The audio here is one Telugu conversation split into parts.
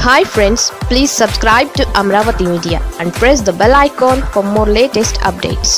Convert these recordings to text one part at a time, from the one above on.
Hi friends, please subscribe to Amaravathi Media and press the bell icon for more latest updates.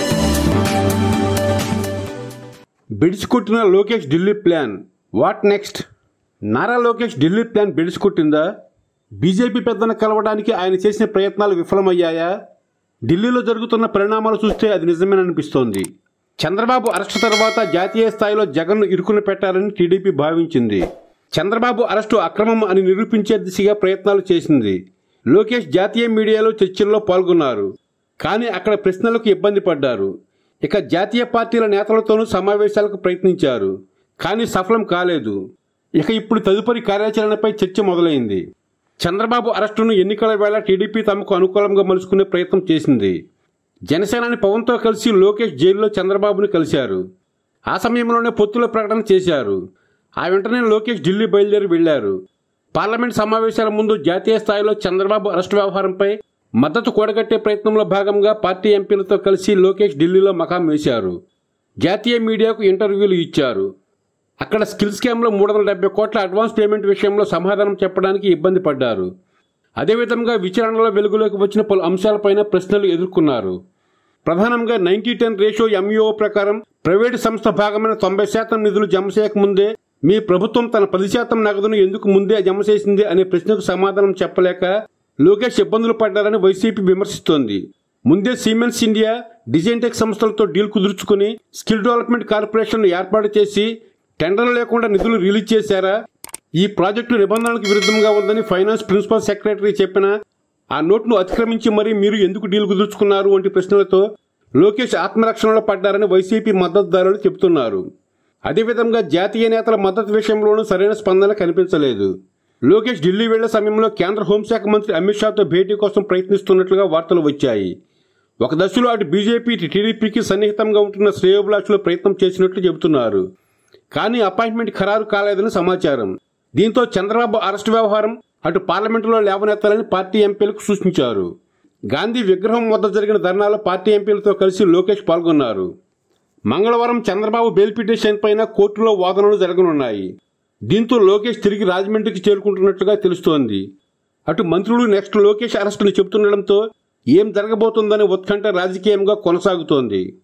బిడ్స్కుట్టిన Lokesh Delhi plan. What next? Nara Lokesh Delhi plan బిడ్స్కుట్టిందా? బీజేపీ పెద్దను కలవడానికి ఆయన చేసిన ప్రయత్నాలు విఫలమయ్యాయా? ఢిల్లీలో జరుగుతున్న పరిణామాలు చూస్తే అది నిజమేననిపిస్తోంది. చంద్రబాబు అరెస్టు తర్వాత జాతీయ స్థాయిలో జగన్ను ఇరుకుని పెట్టాలని టీడీపీ భావించింది. చంద్రబాబు అరెస్టు అక్రమం అని నిరూపించే దిశగా ప్రయత్నాలు చేసింది. లోకేష్ జాతీయ మీడియాలో చర్చల్లో పాల్గొన్నారు. కానీ అక్కడ ప్రశ్నలకు ఇబ్బంది పడ్డారు. ఇక జాతీయ పార్టీల నేతలతోనూ సమావేశాలకు ప్రయత్నించారు. కానీ సఫలం కాలేదు. ఇక ఇప్పుడు తదుపరి కార్యాచరణపై చర్చ మొదలైంది. చంద్రబాబు అరెస్టును ఎన్నికల వేళ టీడీపీ తమకు అనుకూలంగా మలుచుకునే ప్రయత్నం చేసింది. జనసేనాని పవన్తో కలిసి లోకేష్ జైలులో చంద్రబాబును కలిశారు. ఆ సమయంలోనే పొత్తుల ప్రకటన చేశారు. ఆ వెంటనే లోకేష్ ఢిల్లీ బయలుదేరి వెళ్లారు. పార్లమెంట్ సమావేశాల ముందు జాతీయ స్థాయిలో చంద్రబాబు అరెస్టు వ్యవహారంపై మద్దతు కూడగట్టే ప్రయత్నంలో భాగంగా పార్టీ ఎంపీలతో కలిసి లోకేష్ ఢిల్లీలో మకాం వేశారు. జాతీయ మీడియాకు ఇంటర్వ్యూలు ఇచ్చారు. అక్కడ స్కిల్ స్కామ్లో 370 కోట్ల అడ్వాన్స్ పేమెంట్ విషయంలో సమాధానం చెప్పడానికి ఇబ్బంది పడ్డారు. అదేవిధంగా విచారణలో వెలుగులోకి వచ్చిన పలు అంశాలపైన ప్రశ్నలు ఎదుర్కొన్నారు. ప్రధానంగా 90-10 రేషియో ఎంఈఓ ప్రకారం ప్రైవేటు సంస్థ భాగమైన 90% నిధులు జమ చేయకముందే మీ ప్రభుత్వం తన 10% నగదును ఎందుకు ముందే జమ చేసింది అనే ప్రశ్నకు సమాధానం చెప్పలేక లోకేష్ ఇబ్బందులు పడ్డారని వైసీపీ విమర్శిస్తోంది. ముందే సిమెన్స్ ఇండియా, డిజైన్టెక్ సంస్థలతో డీల్ కుదుర్చుకుని స్కిల్ డెవలప్మెంట్ కార్పొరేషన్ ఏర్పాటు చేసి టెండర్లు లేకుండా నిధులు రిలీజ్ చేశారా? ఈ ప్రాజెక్టు నిబంధనలకు విరుద్ధంగా ఉందని ఫైనాన్స్ ప్రిన్సిపల్ సెక్రటరీ చెప్పినా ఆ నోట్ను అతిక్రమించి మరీ మీరు ఎందుకు డీల్ కుదుర్చుకున్నారు వంటి ప్రశ్నలతో లోకేష్ ఆత్మరక్షణలో పడ్డారని వైసీపీ మద్దతుదారులు చెబుతున్నారు. అదేవిధంగా జాతీయ నేతల మద్దతు విషయంలోనూ సరైన స్పందన కనిపించలేదు. లోకేష్ ఢిల్లీ వెళ్లే సమయంలో కేంద్ర హోంశాఖ మంత్రి అమిత్ షాతో భేటీ కోసం ప్రయత్నిస్తున్నట్లుగా వార్తలు వచ్చాయి. ఒక దశలో అటు బీజేపీ టీడీపీకి సన్నిహితంగా ఉంటున్న శ్రేయోభిలాషులు ప్రయత్నం చేసినట్లు చెబుతున్నారు. కానీ అపాయింట్మెంట్ ఖరారు కాలేదని సమాచారం. దీంతో చంద్రబాబు అరెస్టు వ్యవహారం అటు పార్లమెంటులో లేవనెత్తాలని పార్టీ ఎంపీలకు సూచించారు. గాంధీ విగ్రహం వద్ద జరిగిన ధర్నాలో పార్టీ ఎంపీలతో కలిసి లోకేష్ పాల్గొన్నారు. మంగళవారం చంద్రబాబు బెయిల్ పిటిషన్ పైన కోర్టులో వాదనలు జరగనున్నాయి. దీంతో లోకేష్ తిరిగి రాజమండ్రికి చేరుకుంటున్నట్లుగా తెలుస్తోంది. అటు మంత్రులు నెక్స్ట్ లోకేష్ అరెస్టును చెబుతుండటంతో ఏం జరగబోతోందనే ఉత్కంఠ రాజకీయంగా కొనసాగుతోంది.